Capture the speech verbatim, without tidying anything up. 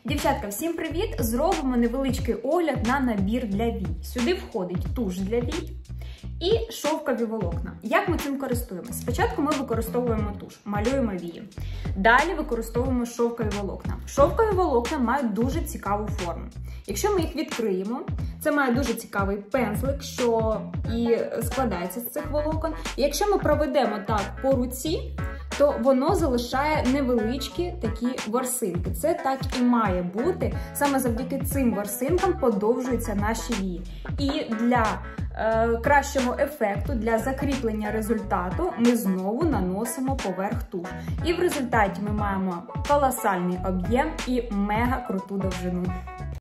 Дівчатка, всім привіт! Зробимо невеличкий огляд на набір для вій. Сюди входить туш для вій і шовкові волокна. Як ми цим користуємося? Спочатку ми використовуємо туш, малюємо вії. Далі використовуємо шовкові волокна. Шовкові волокна мають дуже цікаву форму. Якщо ми їх відкриємо, це має дуже цікавий пензлик, що і складається з цих волокон. І якщо ми проведемо так по руці, то воно залишає невеличкі такі ворсинки. Це так і має бути. Саме завдяки цим ворсинкам подовжуються наші вії. І для е, кращого ефекту, для закріплення результату ми знову наносимо поверх туш. І в результаті ми маємо колосальний об'єм і мега круту довжину.